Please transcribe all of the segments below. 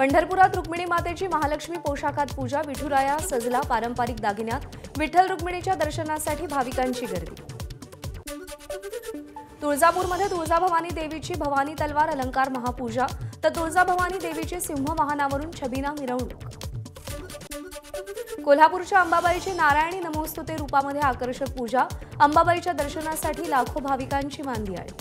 पंढरपुरात रुक्मिणी मातेची महालक्ष्मी पोशाखात पूजा, विठुराया सजला पारंपरिक दागिन्यात। विठ्ठल रुक्मिणीच्या दर्शनासाठी भाविकांची गर्दी। तुळजापूरमध्ये तुळजाभवानी देवीची भवानी तलवार अलंकार महापूजा, तर तुळजाभवानी देवीची सिंह वाहनावरून छबिना मिरवणूक। कोल्हापूरच्या अंबाबाईची नारायणी नमोस्तुते रूपामध्ये आकर्षक पूजा, अंबाबाईच्या दर्शनासाठी लाखो भाविकांची मांदियाळी।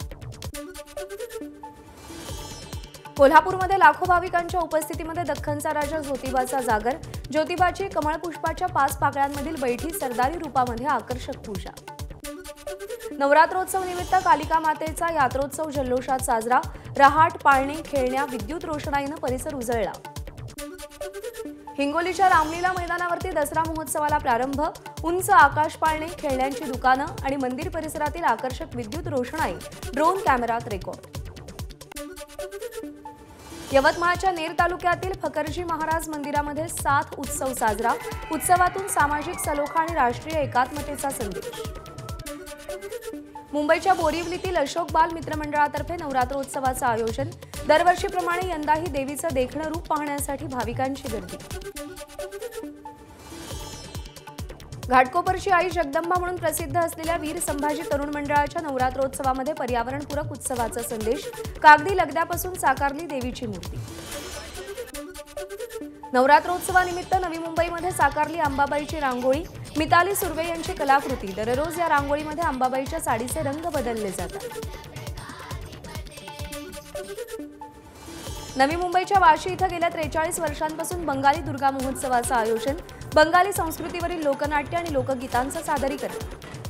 कोल्हापूरमध्ये लाखो भाविकांच्या उपस्थितीमध्ये दख्खनचा राजा ज्योतिबाचा जागर, ज्योतिबाची कमळपुष्पाच्या 5 पाकळ्यांमधील बैठी सरदारी रूपामध्ये आकर्षक पूजा। नवरात्रोत्सव निमित्त कालिका मातेचा यात्रोत्सव जल्लोषात साजरा, रहाट, पाळणे, खेळण्या, विद्युत रोषणाईनं परिसर उजळला। हिंगोलीच्या रामलीला मैदानावरती दसरा महोत्सवाला प्रारंभ, उंच आकाश पाळणे, खेळण्यांची दुकानं आणि मंदिर परिसरातील आकर्षक विद्युत रोषणाई ड्रोन कॅमेरात रेकॉर्ड। यवतमाळच्या नेर तालुक्यातील फकरजी महाराज मंदिरामध्ये 7 उत्सव साजरा, उत्सवातून सामाजिक सलोखा आणि राष्ट्रीय एकात्मतेचा संदेश। मुंबईच्या बोरिवलीतील अशोक बाल मित्रमंडळातर्फे नवरात्रोत्सवाचं आयोजन, दरवर्षीप्रमाणे यंदाही देवीचं देखणं रूप पाहण्यासाठी भाविकांची गर्दी। घाटकोपरची आई जगदंबा म्हणून प्रसिद्ध असलेल्या वीर संभाजी तरुण मंडळाच्या नवरात्रोत्सवामध्ये पर्यावरणपूरक उत्सवाचा संदेश, कागदी लगद्यापासून साकारली देवीची मूर्ती। नवरात्रोत्सवानिमित्त नवी मुंबईमध्ये साकारली अंबाबाईची रांगोळी, मिताली सुर्वे यांची कलाकृती। दररोज या रांगोळीमध्ये अंबाबाईच्या साडीचे रंग बदलले जातात। नवी मुंबईच्या वाशी इथं गेल्या 43 वर्षांपासून बंगाली दुर्गा महोत्सवाचं आयोजन, बंगाली संस्कृतीवरील लोकनाट्य आणि लोकगीतांचं सादरीकरण।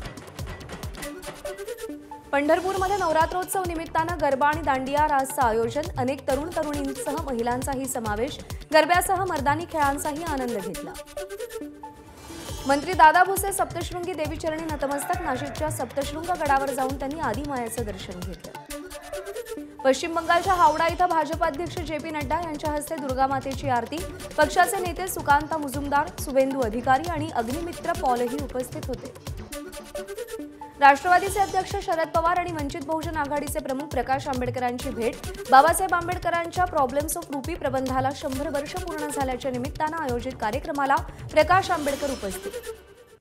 पंढरपूरमध्ये नवरात्रोत्सव निमित्तानं गरबा आणि दांडिया रासचं आयोजन, अनेक तरुण तरुणींसह महिलांचाही समावेश, गरब्यासह मर्दानी खेळांचाही आनंद घेतला। मंत्री दादा भुसे सप्तशृंगी देवीचरणी नतमस्तक, नाशिकच्या सप्तशृंग गडावर जाऊन त्यांनी आदिमायाचं दर्शन घेतलं। पश्चिम बंगालच्या हावडा इथं भाजप अध्यक्ष जे.पी. नड्डा यांच्या हस्ते दुर्गामातेची आरती, पक्षाचे नेते सुकांता मुजुमदार, शुभेंदू अधिकारी आणि अग्निमित्र पॉलही उपस्थित होते। राष्ट्रवादीचे अध्यक्ष शरद पवार आणि वंचित बहुजन आघाडीचे प्रमुख प्रकाश आंबेडकरांची भेट, बाबासाहेब आंबेडकरांच्या प्रॉब्लेम्स ऑफ रुपी प्रबंधाला 100 वर्ष पूर्ण झाल्याच्या निमित्तानं आयोजित कार्यक्रमाला प्रकाश आंबेडकर उपस्थित।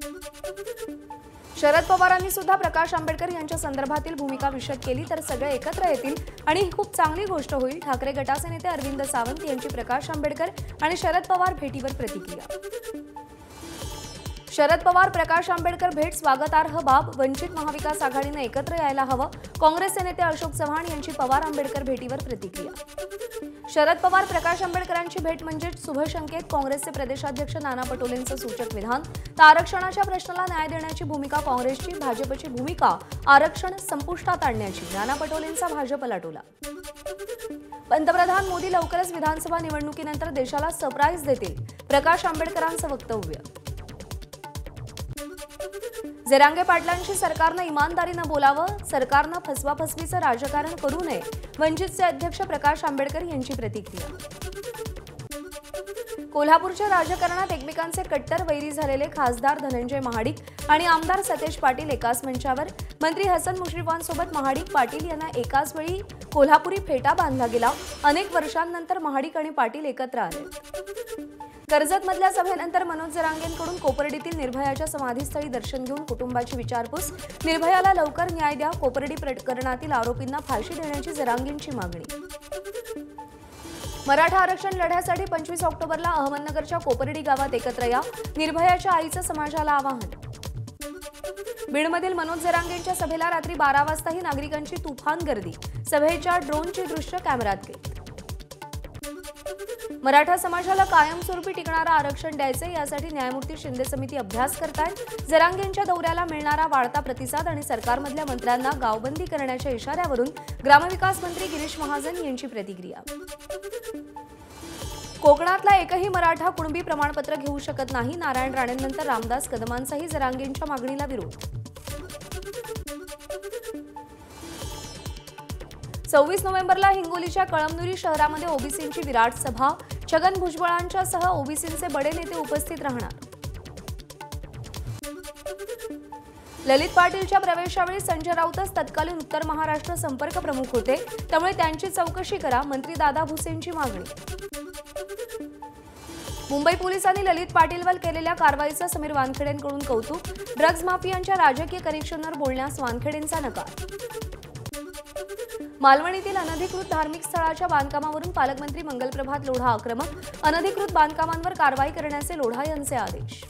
शरद पवारांनी सुद्धा प्रकाश आंबेडकर यांच्या संदर्भातील भूमिका विशद केली, तर सगळे एकत्र येतील आणि ही खूप चांगली गोष्ट होईल। ठाकरे गटाचे नेते अरविंद सावंत यांची प्रकाश आंबेडकर आणि शरद पवार भेटीवर प्रतिक्रिया। शरद पवार प्रकाश आंबेडकर भेट स्वागतार्ह बाब, वंचित महाविकास आघाडीने एकत्र यायला हवं। काँग्रेसचे नेते अशोक चव्हाण यांची पवार आंबेडकर भेटीवर प्रतिक्रिया। शरद पवार प्रकाश आंबेडकरांची भेट म्हणजे शुभसंकेत, काँग्रेसचे प्रदेशाध्यक्ष नाना पटोलेंचं सूचक विधान। तर आरक्षणाच्या प्रश्नाला न्याय देण्याची भूमिका काँग्रेसची, भाजपची भूमिका आरक्षण संपुष्टात आणण्याची, नाना पटोलेंचा भाजपला टोला। पंतप्रधान मोदी लवकरच विधानसभा निवडणुकीनंतर देशाला सरप्राईज देतील, प्रकाश आंबेडकरांचं वक्तव्य। जरांगे पाटलांशी सरकारनं इमानदारीनं बोलावं, सरकारनं फसवाफसवीचं राजकारण करू नये, वंचितचे अध्यक्ष प्रकाश आंबेडकर यांची प्रतिक्रिया। कोल्हापूरच्या राजकारणात एकमेकांचे कट्टर वैरी झालेले खासदार धनंजय महाडिक आणि आमदार सतेज पाटील एकाच मंचावर, मंत्री हसन मुश्रीफांसोबत महाडिक पाटील यांना एकाच वेळी कोल्हापुरी फेटा बांधला गेला। अनेक वर्षांनंतर महाडिक आणि पाटील एकत्र आले। कर्जतमधल्या सभेनंतर मनोज जरांगेंकडून कोपर्डीतील निर्भयाच्या समाधीस्थळी दर्शन घेऊन कुटुंबाची विचारपूस, निर्भयाला लवकर न्याय द्या, कोपर्डी प्रकरणातील आरोपींना फाशी देण्याची जरांगेंची मागणी। मराठा आरक्षण लढ्यासाठी 25 ऑक्टोबरला अहमदनगरच्या कोपर्डी गावात एकत्र या, निर्भयाच्या आईचं समाजाला आवाहन। बीडमधील मनोज जरांगेंच्या सभेला रात्री 12 वाजताही नागरिकांची तुफान गर्दी, सभेच्या ड्रोनची दृश्य कॅमेऱ्यात कैद। मराठा समाजाला कायमस्वरूपी टिकणारं आरक्षण द्यायचे, यासाठी न्यायमूर्ती शिंदे समिती अभ्यास करतायत। जरांगेंच्या दौऱ्याला मिळणारा वाढता प्रतिसाद आणि सरकारमधल्या मंत्र्यांना गावबंदी करण्याच्या इशाऱ्यावरून ग्रामविकास मंत्री गिरीश महाजन यांची प्रतिक्रिया। कोकणातला एकही मराठा कुणबी प्रमाणपत्र घेऊ शकत नाही, नारायण राणेंनंतर रामदास कदमांचाही जरांगेंच्या मागणीला विरोध। 26 नोव्हेंबरला हिंगोलीच्या कळमनुरी शहरामध्ये ओबीसींची विराट सभा, छगन भुजबळांच्यासह ओबीसींचे बडे नेते उपस्थित राहणार। ललित पाटीलच्या प्रवेशावेळी संजय राऊतच तत्कालीन उत्तर महाराष्ट्र संपर्क प्रमुख होते, त्यामुळे त्यांची चौकशी करा, मंत्री दादा भुसेंची मागणी. मुंबई पोलिसांनी ललित पाटीलवर केलेल्या कारवाईचं समीर वानखेडेंकडून कौतुक. ड्रग्ज माफियांच्या राजकीय कनेक्शनवर बोलण्यास वानखेडेंचा नकार. मालवणीतील अनधिकृत धार्मिक स्थळाच्या बांधकामावरून पालकमंत्री मंगलप्रभात लोढा आक्रमक. अनधिकृत बांधकामांवर कारवाई करण्याचे लोढा यांचे आदेश.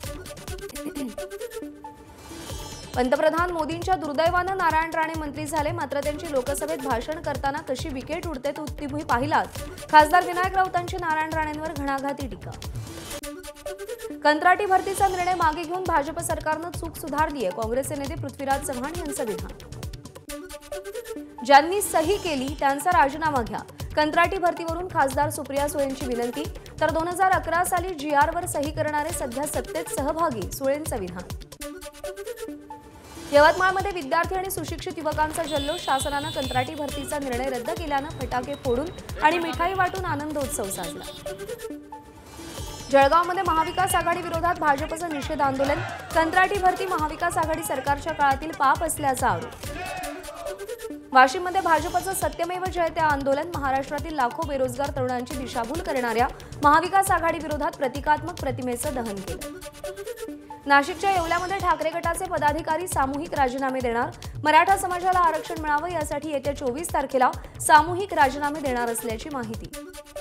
पंतप्रधान मोदींच्या दुर्दैवानं नारायण राणे मंत्री झाले, मात्र त्यांची लोकसभेत भाषण करताना कशी विकेट उडते तुम्ही पाहिलात. खासदार विनायक राऊतांची नारायण राणेंवर घणाघाती टीका. कंत्राटी भरतीचा निर्णय मागे घेऊन भाजप सरकारनं चूक सुधारली आहे, काँग्रेसचे नेते पृथ्वीराज चव्हाण यांचं विधान. ज्यांनी सही केली त्यांचा राजीनामा घ्या, कंत्राटी भरतीवरून खासदार सुप्रिया सुळेंची विनंती. तर 2011 साली GRवर सही करणारे सध्या सत्तेत सहभागी, सुळेंचं विधान. यवतमाळमध्ये विद्यार्थी आणि सुशिक्षित युवकांचा जल्लोष. शासनानं कंत्राटी भरतीचा निर्णय रद्द केल्यानं फटाके फोडून आणि मिठाई वाटून आनंदोत्सव साजरा. जळगावमध्ये महाविकास आघाडी विरोधात भाजपचं निषेध आंदोलन. कंत्राटी भरती महाविकास आघाडी सरकारच्या काळातील पाप असल्याचा आरोप. वाशिममध्ये भाजपचं सत्यमेव जयते आंदोलन. महाराष्ट्रातील लाखो बेरोजगार तरुणांची दिशाभूल करणाऱ्या महाविकास आघाडी विरोधात प्रतिकात्मक प्रतिमेचं दहन केलं. नाशिकच्या येवल्यामध्ये ठाकरे गटाचे पदाधिकारी सामूहिक राजीनामे देणार. मराठा समाजाला आरक्षण मिळावं यासाठी येत्या 24 तारखेला सामूहिक राजीनामे देणार असल्याची माहिती.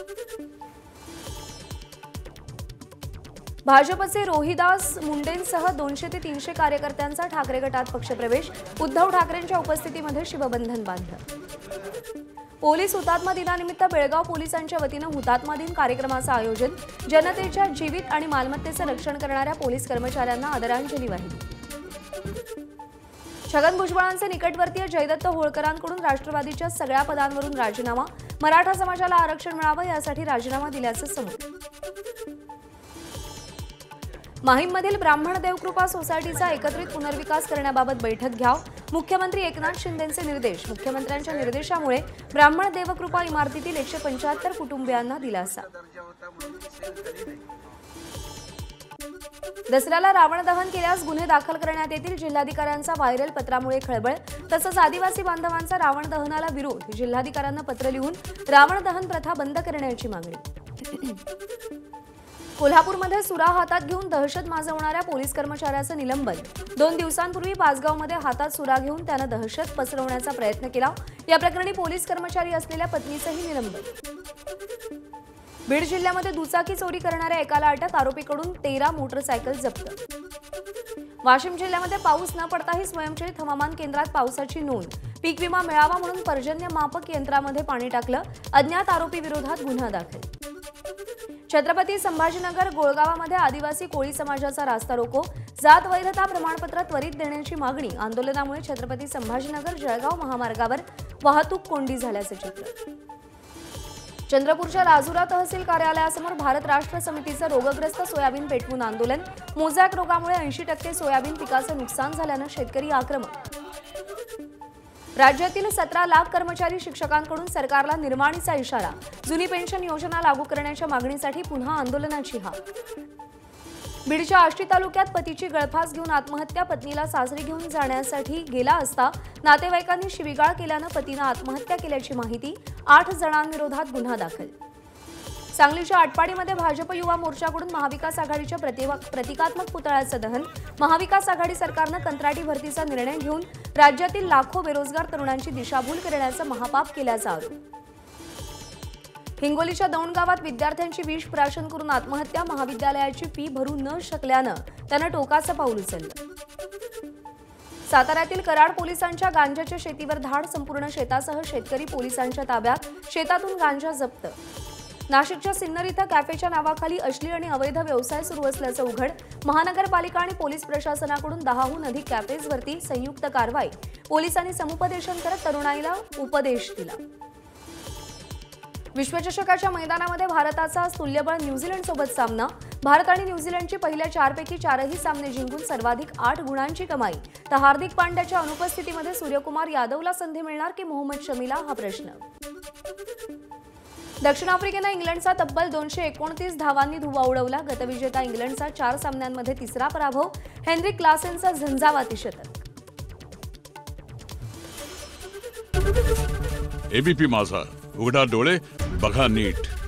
भाजपचे रोहिदास मुंडेंसह 200 ते 300 कार्यकर्त्यांचा ठाकरे गटात पक्षप्रवेश. उद्धव ठाकरेंच्या उपस्थितीमध्ये शिवबंधन बांधलं. पोलीस हुतात्मा दिनानिमित्त बेळगाव पोलिसांच्या वतीनं हुतात्मा दिन कार्यक्रमाचं आयोजन. जनतेच्या जीवित आणि मालमत्तेचं रक्षण करणाऱ्या पोलीस कर्मचाऱ्यांना आदरांजली वाहिली. छगन भुजबळांचे निकटवर्तीय जयदत्त होळकरांकडून राष्ट्रवादीच्या सगळ्या पदांवरून राजीनामा. मराठा समाजाला आरक्षण मिळावं यासाठी राजीनामा दिल्याचं समोर. माहीममधील ब्राह्मण देवकृपा सोसायटीचा एकत्रित पुनर्विकास करण्याबाबत बैठक घ्या. मुख्यमंत्री एकनाथ शिंदेंचे निर्देश. मुख्यमंत्र्यांच्या निर्देशामुळे ब्राह्मण देवकृपा इमारतीतील 175 कुटुंबियांना दिलासा. दसऱ्याला रावण दहन केल्यास गुन्हे दाखल करण्यात येतील. जिल्हाधिकाऱ्यांचा व्हायरल पत्रामुळे खळबळ. तसंच आदिवासी बांधवांचा रावण दहनाला विरोध. जिल्हाधिकाऱ्यांना पत्र लिहून रावण दहन प्रथा बंद करण्याची मागणी. कोल्हापूरमध्ये सुरा हातात घेऊन दहशत माजवणाऱ्या पोलीस कर्मचाऱ्याचं निलंबन. 2 दिवसांपूर्वी पाचगावमध्ये हातात सुरा घेऊन त्यानं दहशत पसरवण्याचा प्रयत्न केला. या प्रकरणी पोलीस कर्मचारी असलेल्या पत्नीचंही निलंबन. बीड जिल्ह्यामध्ये दुचाकी चोरी करणाऱ्या एकाला अटक. आरोपीकडून 13 मोटरसायकल जप्त. वाशिम जिल्ह्यामध्ये पाऊस न पडताही स्वयंचलित हवामान केंद्रात पावसाची नोंद. पीक विमा मिळावा म्हणून पर्जन्य मापक यंत्रामध्ये पाणी टाकलं. अज्ञात आरोपी विरोधात गुन्हा दाखल. छत्रपती संभाजीनगर गोळगावामध्ये आदिवासी कोळी समाजाचा रास्ता रोको. जात वैधता प्रमाणपत्र त्वरित देण्याची मागणी. आंदोलनामुळे छत्रपती संभाजीनगर जळगाव महामार्गावर वाहतूक कोंडी झाल्याचे चित्र. चंद्रपूरच्या राजुरा तहसील कार्यालयासमोर भारत राष्ट्र समितीचं रोगग्रस्त सोयाबीन पेटवून आंदोलन. मोझॅक रोगामुळे 80% सोयाबीन पिकाचं नुकसान झाल्यानं शेतकरी आक्रमक. राज्यातील 17 लाख कर्मचारी शिक्षकांकडून सरकारला निर्वाणीचा इशारा. जुनी पेन्शन योजना लागू करण्याच्या मागणीसाठी पुन्हा आंदोलनाची हाक. बीडच्या आष्टी तालुक्यात पतीची गळफास घेऊन आत्महत्या. पत्नीला सासरी घेऊन जाण्यासाठी गेला असता नातेवाईकांनी शिवीगाळ केल्यानं पतीनं आत्महत्या केल्याची माहिती. 8 जणांविरोधात गुन्हा दाखल. सांगलीच्या आटपाडीमध्ये भाजप युवा मोर्चाकडून महाविकास आघाडीच्या प्रतिकात्मक पुतळ्याचं दहन. महाविकास आघाडी सरकारनं कंत्राटी भरतीचा निर्णय घेऊन राज्यातील लाखो बेरोजगार तरुणांची दिशाभूल करण्याचं महापाप केल्याचा आरोप. हिंगोलीच्या दौंड गावात विद्यार्थ्यांची विष प्राशन करून आत्महत्या. महाविद्यालयाची फी भरू न शकल्यानं त्यानं टोकाचं पाऊल उचललं. साताऱ्यातील कराड पोलिसांच्या गांजाच्या शेतीवर धाड. संपूर्ण शेतासह शेतकरी पोलिसांच्या ताब्यात. शेतातून गांजा जप्त. नाशिकच्या सिन्नर इथं कॅफेच्या नावाखाली अश्लील आणि अवैध व्यवसाय सुरू असल्याचं उघड. महानगरपालिका आणि पोलीस प्रशासनाकडून 10हून अधिक कॅफेजवरती संयुक्त कारवाई. पोलिसांनी समुपदेशन करत तरुणाईला उपदेश दिला. विश्वचषकाच्या मैदानामध्ये भारताचा तुल्यबळ न्यूझीलंडसोबत सामना. भारत आणि न्यूझीलंडची पहिल्या 4 पैकी 4ही सामने जिंकून सर्वाधिक 8 गुणांची कमाई. तर हार्दिक पांड्याच्या अनुपस्थितीमध्ये सूर्यकुमार यादवला संधी मिळणार की मोहम्मद शमीला, हा प्रश्न. दक्षिण आफ्रिकेनं इंग्लंडचा तब्बल 229 धावांनी धुव्वा उडवला. गतविजेता इंग्लंडचा 4 सामन्यांमध्ये 3रा पराभव. हेनरिक क्लासेनचा झंझावाती शतक. एबीपी माझा, उघडा डोळे बघा नीट.